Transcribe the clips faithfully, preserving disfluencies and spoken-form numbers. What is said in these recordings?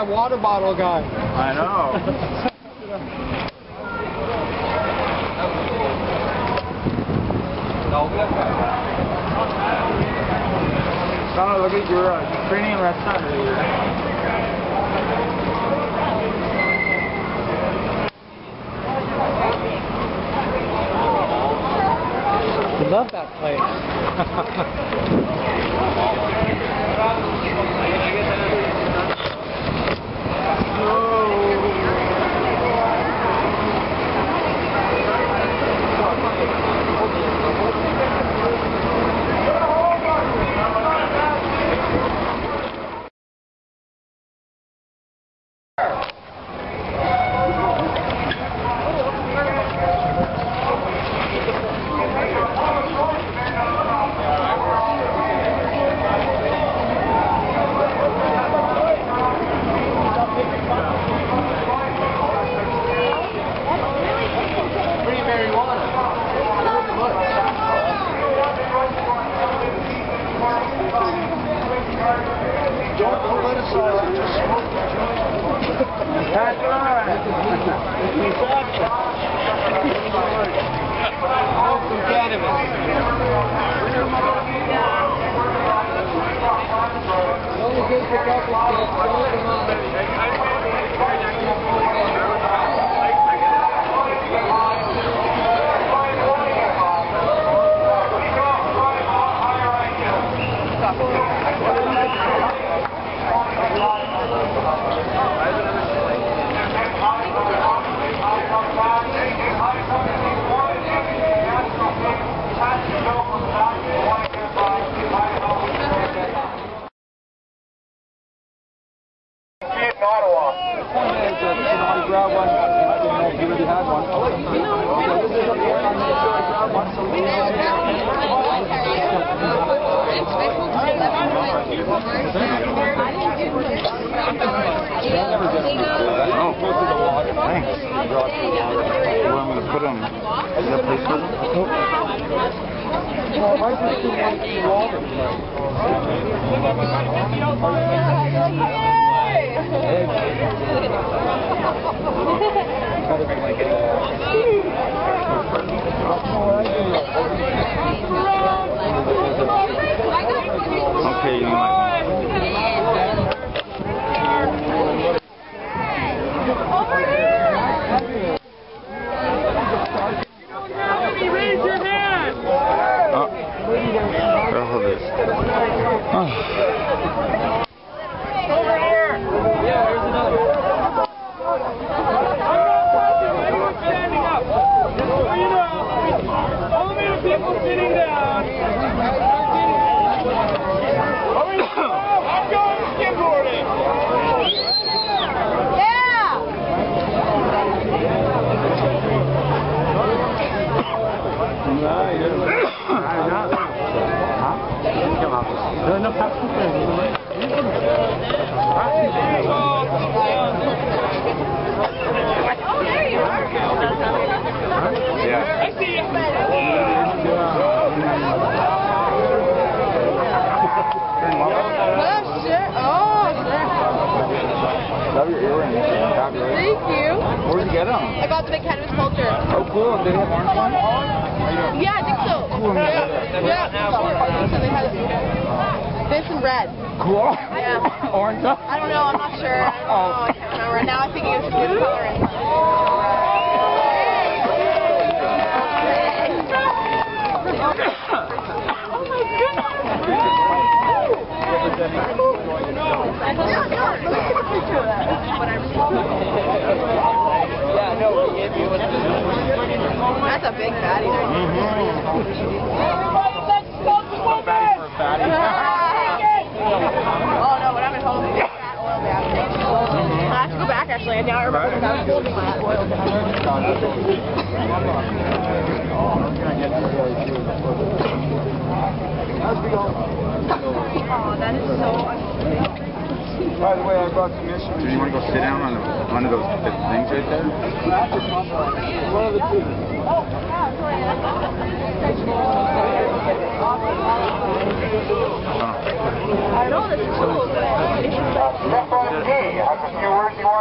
my water bottle guy. I know. Sana, look at your uh, Ukrainian restaurant earlier. I love that place. Don't politicize it, just smoke the joint. That's right. Smoke some cannabis. Only good for couple kids. Come on. Grab one. I didn't know if you already had one. Thanks. Where I'm going to put them. Is that place for them? Well, I just do one water. Okay, you might. Raise your hand! Oh, hold this. Oh. Over here! Yeah, there's another. I'm not talking to anyone standing up. Just so you know, only the people sitting down. I'm going skimboarding! Yeah. I see you. Love your earrings. Thank you. Where'd you get them? I got the big cannabis culture. Oh, cool. Did they have orange ones? Yeah, I think so. Cool. Yeah, yeah. I think so. They had this and red. Cool. Yeah. Orange up? I don't know. I'm not sure. I don't know. I can't remember. Now I think it's good color inside. Yeah, no, we gave you That's a big fatty. Fatty for a fatty. Oh no, when I'm at home, it's fat oil bath. I have to go back actually, and now I remember that I was holding my oil bath. Oh, that is so unbelievable. By the way, I brought some instruments. Do you want to go sit down on one of those things right there? One of the two. Oh. I know this is cool, but it's just like...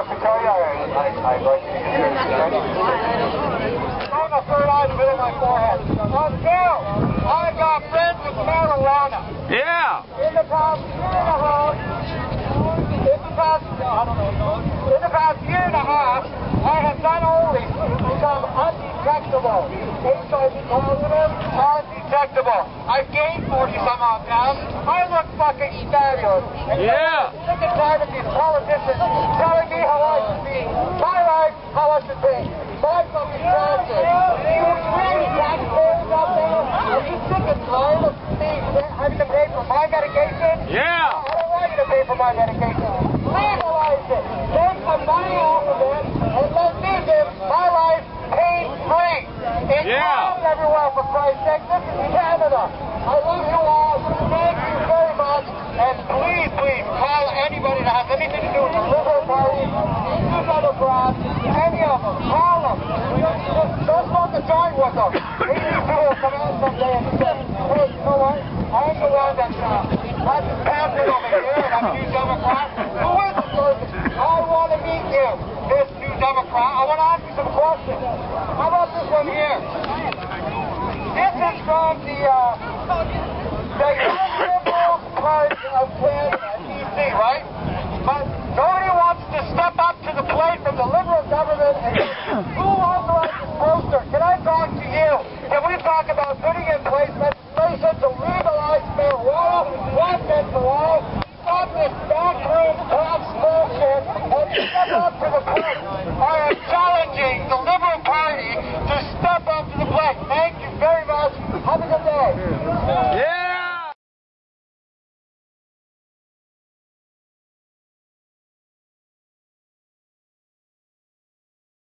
have to tell you, I, I, I'd like to hear it. On the third eye, the middle of my forehead. Until I got friends with marijuana. Yeah. In the past year and a half, in the past, I don't know, in the past year and a half, I have not only become undetectable, H I V positive, undetectable. I've gained forty some odd pounds. I look fucking fabulous. And Yeah. I'm sick and tired of these politicians telling me how I should be, my life, how I should be. My fucking chances. You really taxpayers out there? Are you sick and tired of me having to pay for my medication? Yeah. I don't want you to pay for my medication. Legalize it. Take the money off of it and let me live my life pain-free. It's Yeah. not everywhere, for Christ's sake. This is Canada. I love you all. Thank you very much. And please, please, call anybody that has anything to do with the Liberal Party, New Democrats, any of them. Call them. Just, just smoke a joint with them. Maybe people will come out someday and say, hey, you know what? I'm the one that uh, has this pamphlet over here, and I'm a New Democrat. Who is this person? I want to meet you, this New Democrat. I want to ask you some questions. How about this one here? This is from the, uh, the Liberal Party of Canada, D C, right? But nobody wants to step up to the plate from the Liberal government and say, who authorized this poster? Can I talk to you? Can we talk about putting in place legislation to legalize marijuana once and for all? Stop this backroom tax bullshit and step up to the plate. I am challenging the Liberal Party to step up to the plate. Thank you very much. Have a good day. Yeah.